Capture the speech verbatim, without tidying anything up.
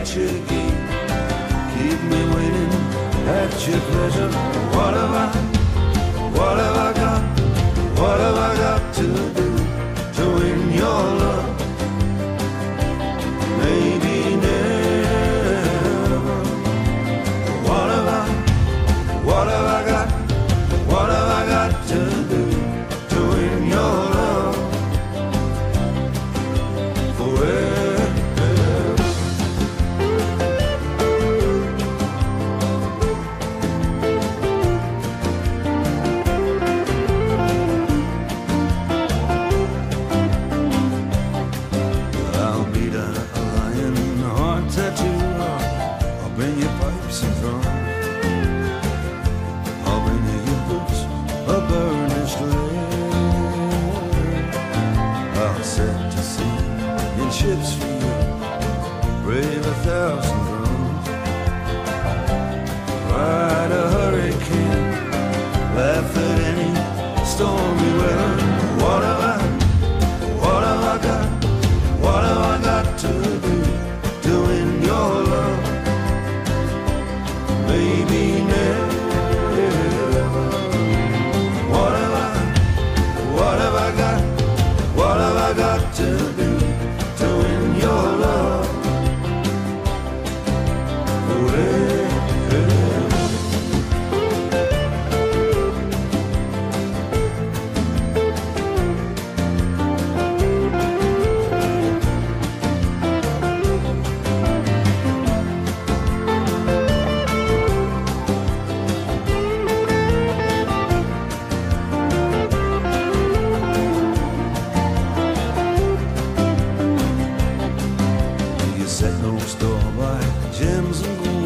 at your gate. Keep me waiting at your pleasure. What have I, what have I got, what have I got to do to win your love? Maybe never. What have I, what have I got, what have I got to do to win your love? Forever. Ships for you, brave a thousand drums, ride a hurricane, laugh at any stormy weather. What have I, what have I got, what have I got to do to win your love? Maybe never. What have I, what have I got, what have I got to do to win your love? Forever. Set no store by gems and gold.